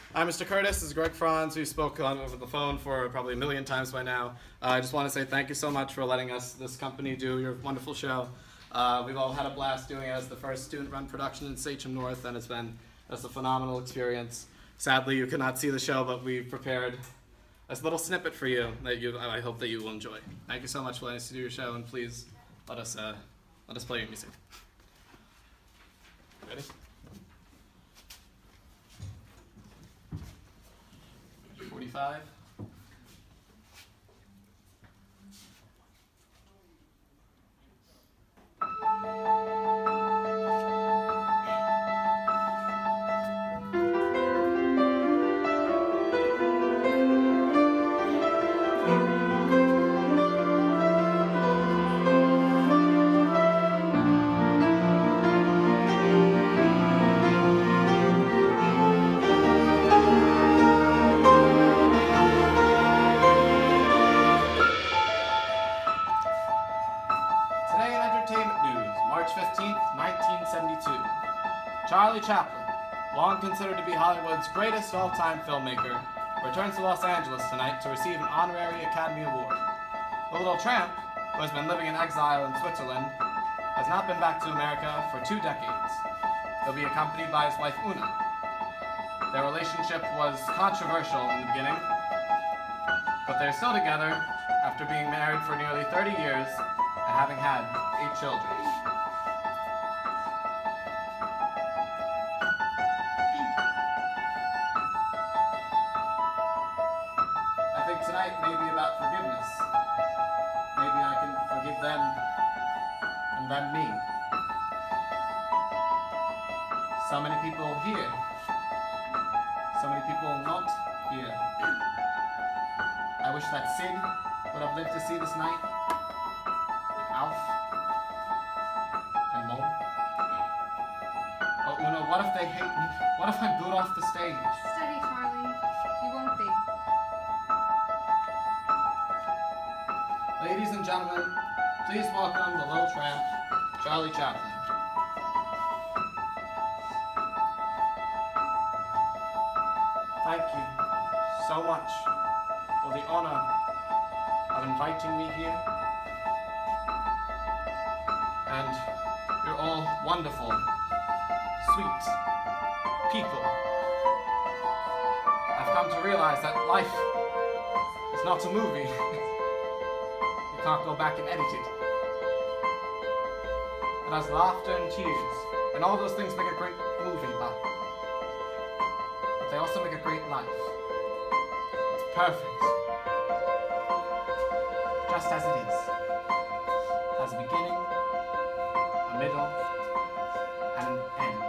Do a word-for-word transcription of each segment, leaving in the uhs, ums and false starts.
I'm Mister Curtis. This is Greg Franz. We spoke on over the phone for probably a million times by now. Uh, I just want to say thank you so much for letting us, this company, do your wonderful show. Uh, we've all had a blast doing it as the first student-run production in Sachem North, and it's been just a phenomenal experience. Sadly, you could not see the show, but we've prepared a little snippet for you that you, I hope that you will enjoy. Thank you so much for letting us do your show, and please let us, uh, let us play your music. Ready? forty-five. Chaplin, long considered to be Hollywood's greatest all-time filmmaker, returns to Los Angeles tonight to receive an honorary Academy Award. The little tramp, who has been living in exile in Switzerland, has not been back to America for two decades. He'll be accompanied by his wife Una. Their relationship was controversial in the beginning, but they're still together after being married for nearly thirty years and having had eight children. Tonight may be about forgiveness. Maybe I can forgive them and them me. So many people here. So many people not here. I wish that Sid would have lived to see this night. And Alf. And Mom. Oh, Una, what if they hate me? What if I'm booed off the stage? Steady, Charlie. You won't be. Ladies and gentlemen, please welcome the little tramp, Charlie Chaplin. Thank you so much for the honor of inviting me here. And you're all wonderful, sweet people. I've come to realize that life is not a movie. You can't go back and edit it. It has laughter and tears, and all those things make a great movie, but, but they also make a great life. It's perfect. Just as it is. It has a beginning, a middle, and an end.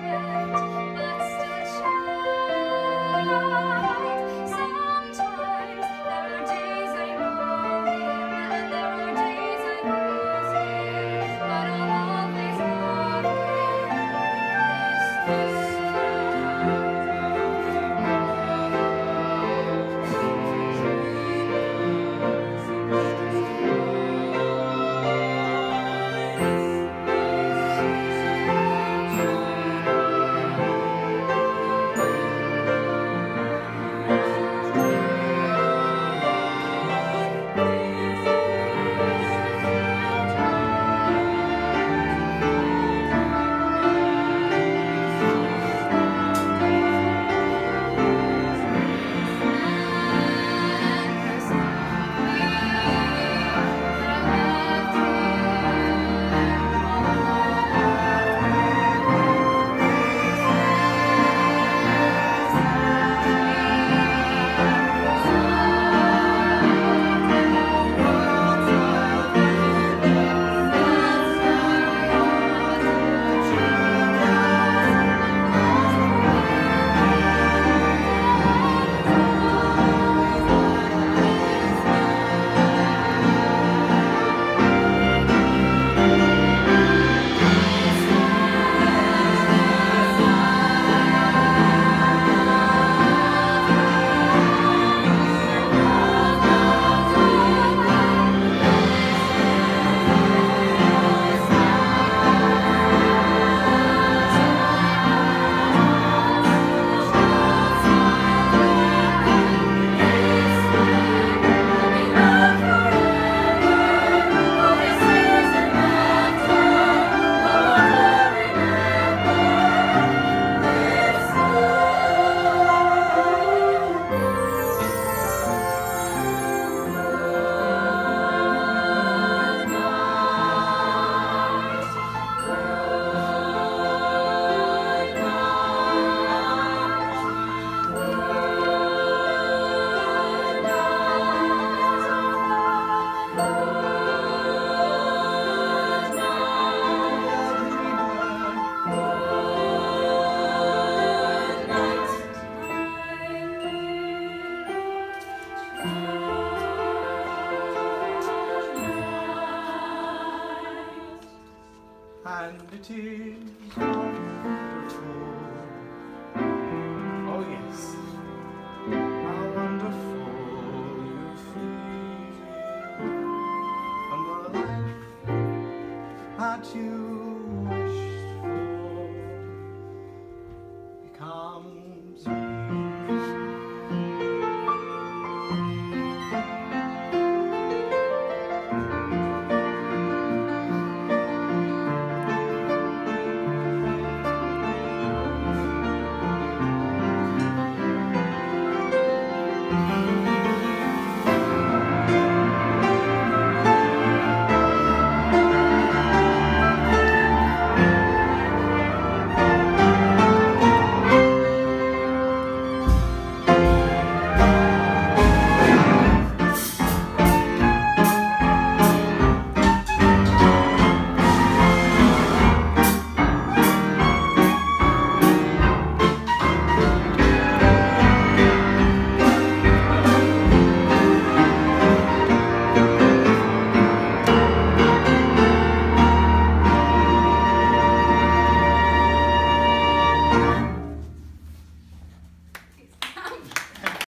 Sometimes and it is wonderful. Oh yes, how wonderful you feel, and the life that you